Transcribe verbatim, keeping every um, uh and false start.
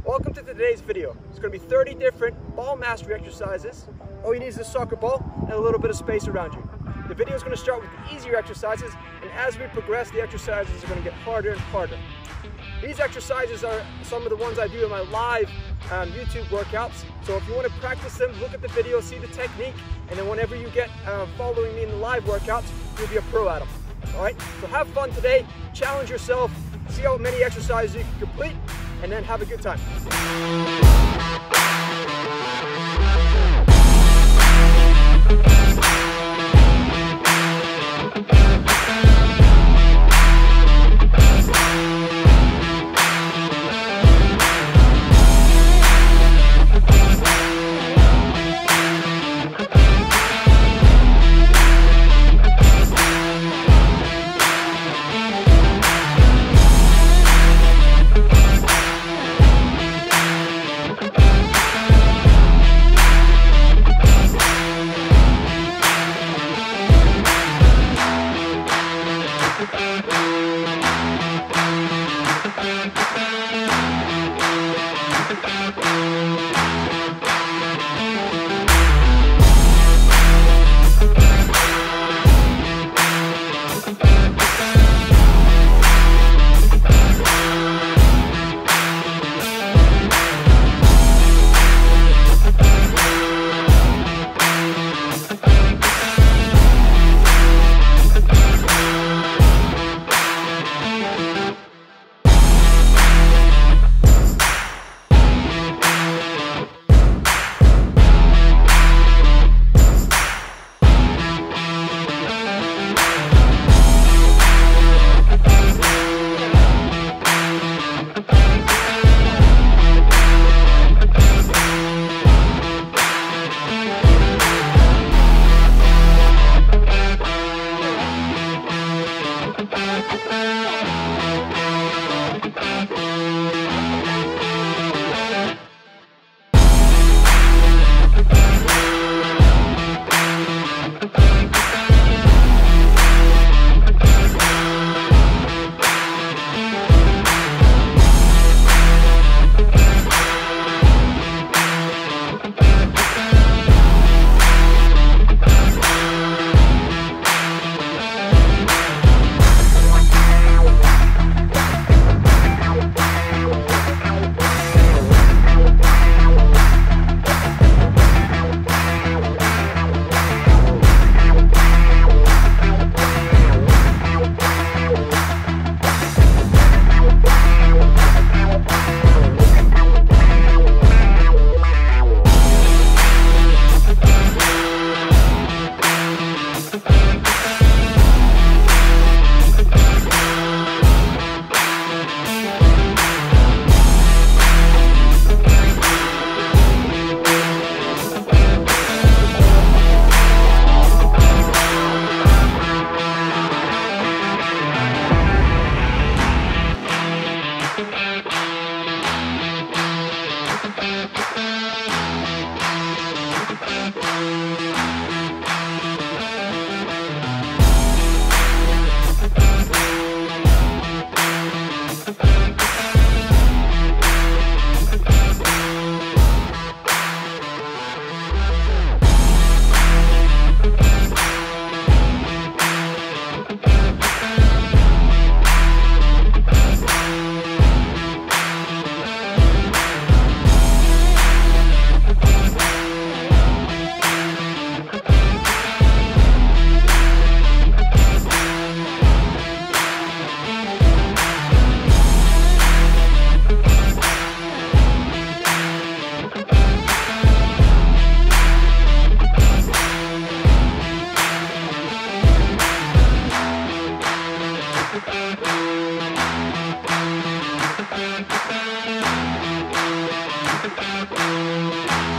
Welcome to today's video. It's going to be thirty different ball mastery exercises. All you need is a soccer ball and a little bit of space around you. The video is going to start with the easier exercises, and as we progress, the exercises are going to get harder and harder. These exercises are some of the ones I do in my live um, YouTube workouts. So if you want to practice them, look at the video, see the technique, and then whenever you get uh, following me in the live workouts, you'll be a pro at them. All right, so have fun today, challenge yourself, see how many exercises you can complete, and then have a good time. Thank you.